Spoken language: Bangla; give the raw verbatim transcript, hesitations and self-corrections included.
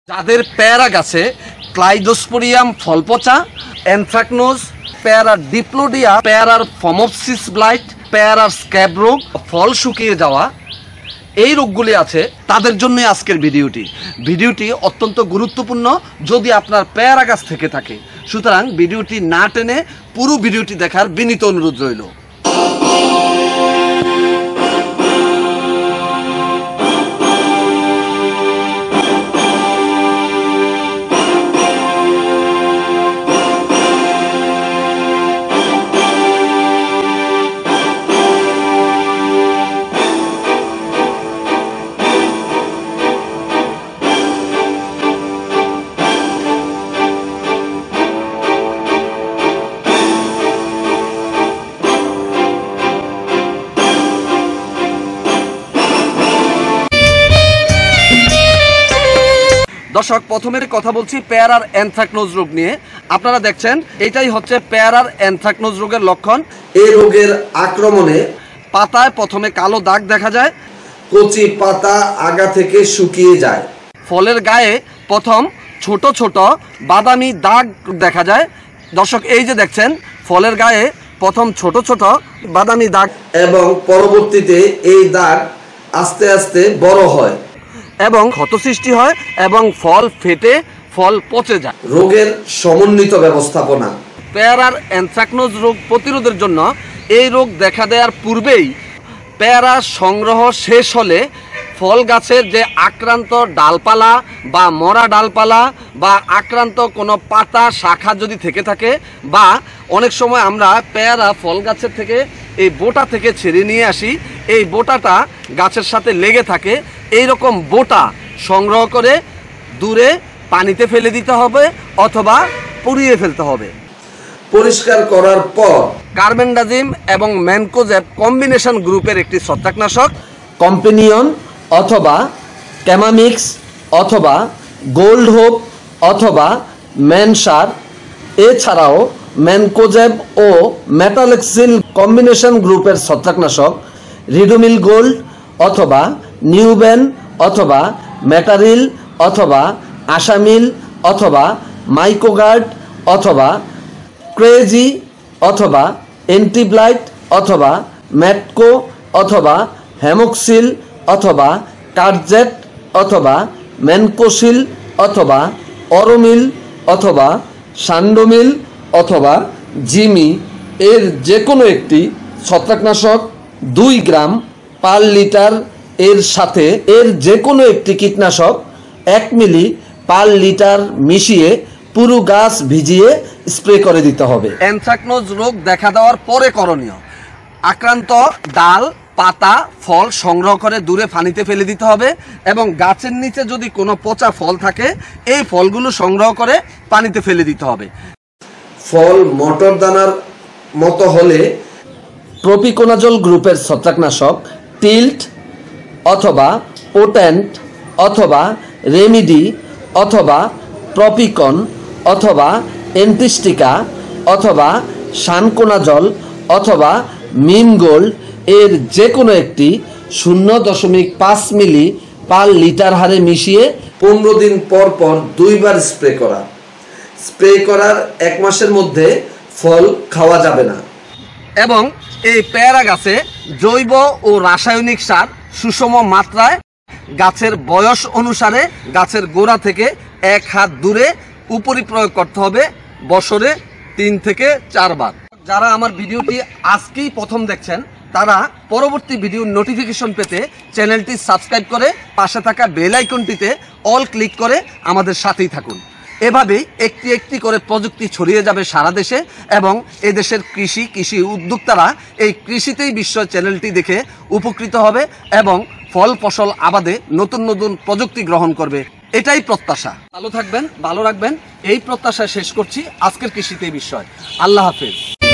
যাদের পেয়ারা গাছে ক্লাইডোস্পোরিয়াম ফলপচা, অ্যানথ্রাকনোজ, পেয়ারার ডিপ্লোডিয়া, পেয়ারার ফমোপসিস ব্লাইট, পেয়ারার স্ক্যাব রোগ, ফল শুকিয়ে যাওয়া, এই রোগগুলি আছে, তাদের জন্য আজকের ভিডিওটি ভিডিওটি অত্যন্ত গুরুত্বপূর্ণ যদি আপনার পেয়ারা গাছ থেকে থাকে। সুতরাং ভিডিওটি না টেনে পুরো ভিডিওটি দেখার বিনীত অনুরোধ রইল। দর্শক, প্রথমের কথা বলছি পেয়ারার অ্যানথ্রাকনোজ রোগ নিয়ে। আপনারা দেখছেন এটাই হচ্ছে পেয়ারার অ্যানথ্রাকনোজ রোগের লক্ষণ। এই রোগের আক্রমণে পাতায় প্রথমে কালো দাগ দেখা যায়, কচি পাতা আগা থেকে শুকিয়ে যায়, ফলের গায়ে প্রথম ছোট ছোট বাদামি দাগ দেখা যায়। দর্শক, এই যে দেখছেন ফলের গায়ে প্রথম ছোট ছোট বাদামি দাগ এবং পরবর্তীতে এই দাগ আস্তে আস্তে বড় হয় এবং ক্ষত সৃষ্টি হয় এবং ফল ফেটে ফল পচে যায়। রোগের সমন্বিত ব্যবস্থাপনা। পেয়ারার অ্যানথ্রাকনোজ রোগ প্রতিরোধের জন্য এই রোগ দেখা দেওয়ার পূর্বেই পেয়ারা সংগ্রহ শেষ হলে ফল গাছের যে আক্রান্ত ডালপালা বা মরা ডালপালা বা আক্রান্ত কোনো পাতা শাখা যদি থেকে থাকে, বা অনেক সময় আমরা পেয়ারা ফল গাছের থেকে এই বোটা থেকে ছেড়ে নিয়ে আসি, এই বোটাটা গাছের সাথে লেগে থাকে, এই রকম বোটা সংগ্রহ করে দূরে পানিতে ফেলে দিতে হবে অথবা পুড়িয়ে ফেলতে হবে। পরিষ্কার করার পর কার্বেন্ডাজিম এবং ম্যানকোজেব কম্বিনেশন গ্রুপের একটি ছত্রাকনাশক কম্পেনিয়ন অথবা ক্যামামিক্স অথবা গোল্ড হোপ অথবা ম্যানসার, এছাড়াও ম্যানকোজেব ও মেটালেক্সিল কম্বিনেশন গ্রুপের ছত্রাকনাশক রিডোমিল গোল্ড অথবা নিউবেন অথবা মেটারিল অথবা আশামিল অথবা মাইকোগার্ড অথবা ক্রেজি অথবা এন্টিব্লাইট অথবা ম্যাটকো অথবা হেমোক্সিল অথবা কার্জেট অথবা ম্যানকোসিল অথবা অরোমিল অথবা সান্ডোমিল অথবা জিমি এর যে কোনো একটি ছত্রাকনাশক দুই গ্রাম পার লিটার এর সাথে এর যে কোনো একটি কীটনাশক এক মিলি পার লিটার মিশিয়ে পুরো গাছ ভিজিয়ে স্প্রে করে দিতে হবে। অ্যানথ্রাকনোজ রোগ দেখা দেওয়ার পরে করণীয়: আক্রান্ত ডাল, পাতা, ফল সংগ্রহ করে দূরে পানিতে ফেলে দিতে হবে এবং গাছের নিচে যদি কোনো পচা ফল থাকে এই ফলগুলো সংগ্রহ করে পানিতে ফেলে দিতে হবে। ফল মটর দানার মতো হলে প্রোপিকোনাজল গ্রুপের ছত্রাকনাশক টিল্ট অথবা পোটেন্ট অথবা রেমিডি অথবা প্রপিকন অথবা এন্টিস্টিকা অথবা শানকোনাজল অথবা মিম গোল্ড এর যে কোনো একটি শূন্য দশমিক পাঁচ মিলি পার লিটার হারে মিশিয়ে পনেরো দিন পর পর দুইবার স্প্রে করা। স্প্রে করার এক মাসের মধ্যে ফল খাওয়া যাবে না। এবং এই পেয়ারা গাছে জৈব ও রাসায়নিক সার সুষম মাত্রায় গাছের বয়স অনুসারে গাছের গোড়া থেকে এক হাত দূরে উপরি প্রয়োগ করতে হবে বছরে তিন থেকে চারবার। যারা আমার ভিডিওটি আজকেই প্রথম দেখছেন তারা পরবর্তী ভিডিওর নোটিফিকেশন পেতে চ্যানেলটি সাবস্ক্রাইব করে পাশে থাকা বেল আইকনটিতে অল ক্লিক করে আমাদের সাথেই থাকুন। এভাবেই একটি একটি করে প্রযুক্তি ছড়িয়ে যাবে সারা দেশে এবং এদেশের কৃষি কৃষি উদ্যোক্তারা এই কৃষিতেই বিশ্ব চ্যানেলটি দেখে উপকৃত হবে এবং ফল ফসল আবাদে নতুন নতুন প্রযুক্তি গ্রহণ করবে, এটাই প্রত্যাশা। ভালো থাকবেন, ভালো রাখবেন, এই প্রত্যাশা শেষ করছি আজকের কৃষিতে বিষয়। আল্লাহ হাফেজ।